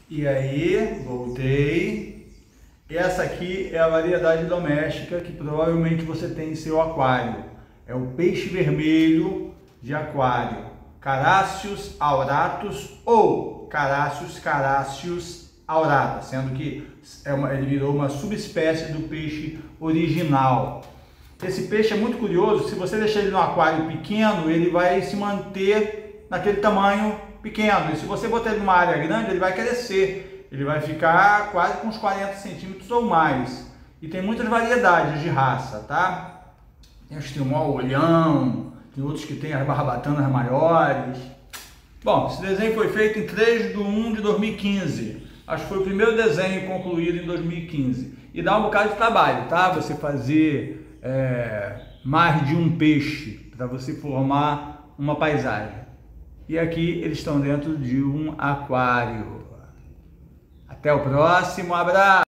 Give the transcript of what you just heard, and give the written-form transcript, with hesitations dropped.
E aí, voltei. Essa aqui é a variedade doméstica que provavelmente você tem em seu aquário. É o peixe vermelho de aquário, Carassius auratus ou Carassius aurata, sendo que ele virou uma subespécie do peixe original. Esse peixe é muito curioso, se você deixar ele no aquário pequeno, ele vai se manter naquele tamanho pequeno. E se você botar ele numa área grande, ele vai crescer. Ele vai ficar quase com uns 40 centímetros ou mais. E tem muitas variedades de raça, tá? Tem os que tem o maior olhão, tem outros que tem as barbatanas maiores. Bom, esse desenho foi feito em 3/1/2015. Acho que foi o primeiro desenho concluído em 2015. E dá um bocado de trabalho, tá? Você fazer mais de um peixe para você formar uma paisagem. E aqui eles estão dentro de um aquário. Até o próximo, abraço!